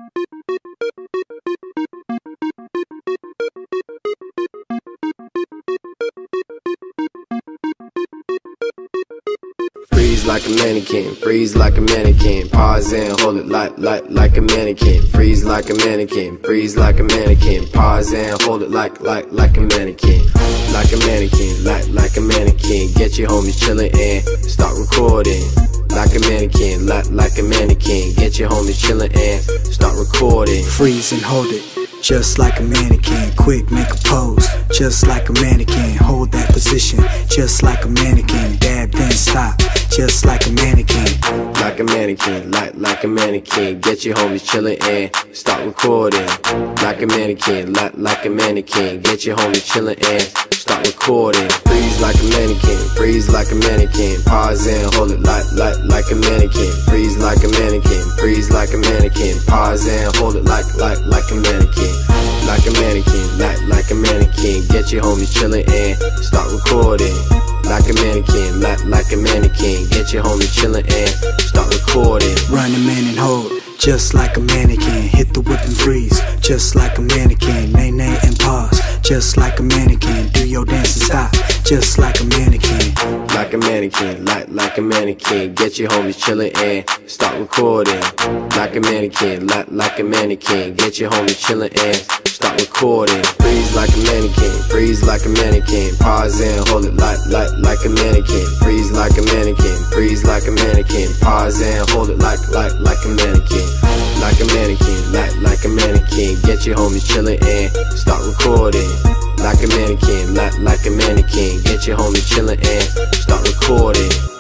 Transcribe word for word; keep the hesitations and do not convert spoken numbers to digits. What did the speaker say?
Freeze like a mannequin, freeze like a mannequin. Pause and hold it like, like, like a mannequin. Freeze like a mannequin, freeze like a mannequin. Pause and hold it like, like, like a mannequin. Like a mannequin, like, like a mannequin. Get your homies chillin' and start recording. Like a mannequin, like, like a mannequin. Get your homies chillin' and start recording. Freeze and hold it, just like a mannequin. Quick, make a pose, just like a mannequin. Hold that position, just like a mannequin. Dab, then stop, just like a mannequin. Like a mannequin, like, like a mannequin. Get your homies chillin' and start recording. Like a mannequin, like, like a mannequin. Get your homies chillin' and start recording. Freeze like a mannequin, freeze like a mannequin. Pause and hold it like, like, like a mannequin. Freeze like a mannequin, freeze like a mannequin. Pause and hold it like, like, like a mannequin. Like a mannequin, like, like a mannequin. Get your homies chillin' and start recording. Like a mannequin, like, like a mannequin. Get your homies chillin' and start recording. Run a man and hold, just like a mannequin. Hit the whip and freeze, just like a mannequin. Nay, nay, and pause, just like a mannequin. Do your dance and stop, just like a mannequin. Like a mannequin, like, like a mannequin. Get your homies chillin' and start recording. Like a mannequin, like, like a mannequin. Get your homies chillin' and start recording. Freeze like a mannequin, freeze like a mannequin. Pause and hold it like, like, like a mannequin. Freeze like a mannequin, freeze like a mannequin. Pause and hold it like, like, like a mannequin. Like a mannequin, like, like a mannequin. Get your homies chillin' and start recording. Like a mannequin, like, like a mannequin. Get your homies chillin' and start recording.